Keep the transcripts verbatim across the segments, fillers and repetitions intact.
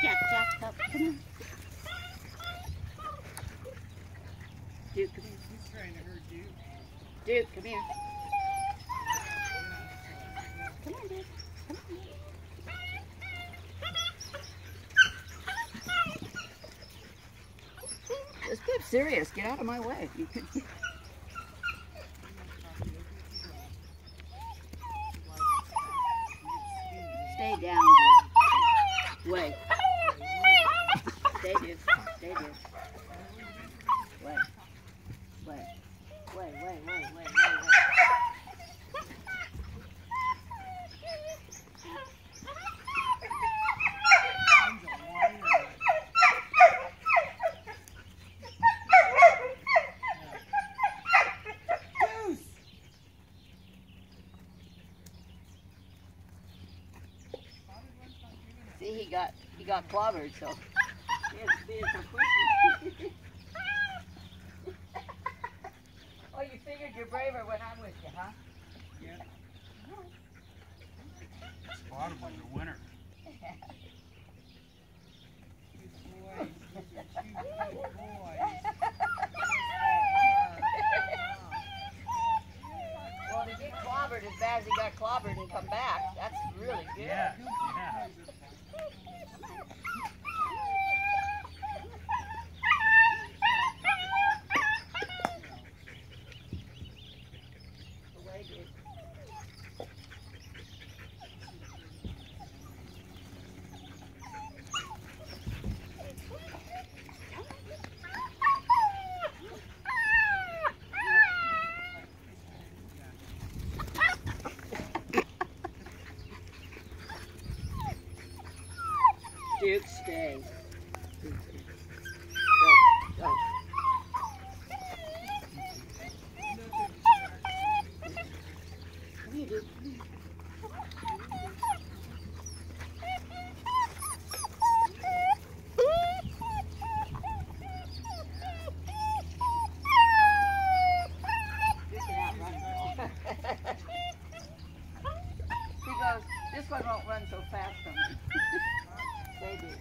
Jack, Jack, pup, come on. Duke, come here. He's trying to hurt Duke. Duke, come here. Come on, Duke. Come on. This kid's serious. Get out of my way. You can... Stay down, Duke. Wait. Stay, Duke. Stay, Duke. Wait. Wait. Wait, wait, wait, wait, wait, wait. See, he got he got clobbered, so he has to be so quick. Oh, you figured you're braver when I'm with you, huh? Yeah. Spotted was a winner. Good boys. These are two good boys. Well, to get clobbered as bad as he got clobbered and come back, that's really good. Yeah, yeah. Away, dude. Duke, stay. Duke, stay. Go, go. Come here, Duke. Duke can outrun him. He goes, this one won't run so fast from me. They do.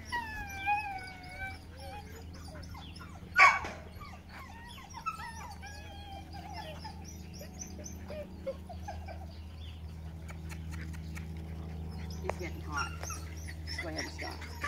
He's getting hot. Go ahead and stop.